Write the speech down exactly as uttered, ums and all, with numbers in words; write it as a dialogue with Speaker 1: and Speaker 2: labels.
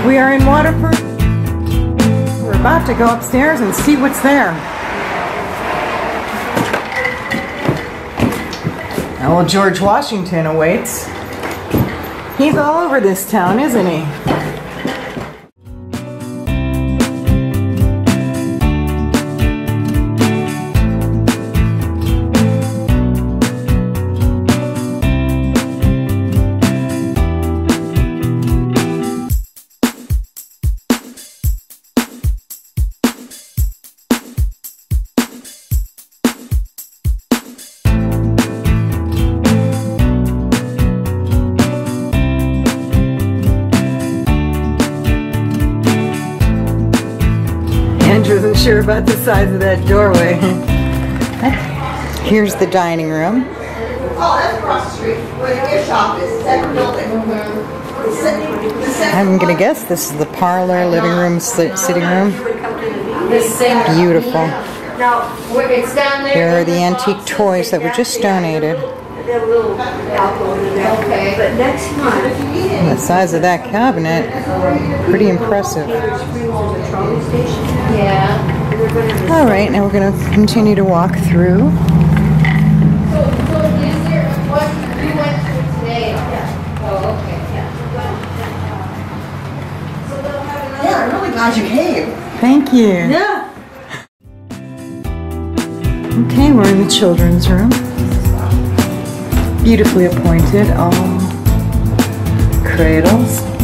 Speaker 1: We are in Waterford. We're about to go upstairs and see what's there. Old George Washington awaits. He's all over this town, isn't he? Andrew isn't sure about the size of that doorway. Here's the dining room.
Speaker 2: Oh, that's across the street where the gift shop is. Second building.
Speaker 1: I'm gonna guess this is the parlor, living room, sitting room. Beautiful. Here are the antique toys that were just donated.
Speaker 3: Okay, but next month.
Speaker 1: The size of that cabinet, pretty impressive.
Speaker 3: Yeah.
Speaker 1: All right, now we're going to continue to walk through.
Speaker 3: So, so is there what you went to today? Yeah. Oh, okay. Yeah. So they'll have another.
Speaker 2: Yeah, I'm really glad you came.
Speaker 1: Thank you.
Speaker 2: Yeah.
Speaker 1: Okay, we're in the children's room. Beautifully appointed, all cradles.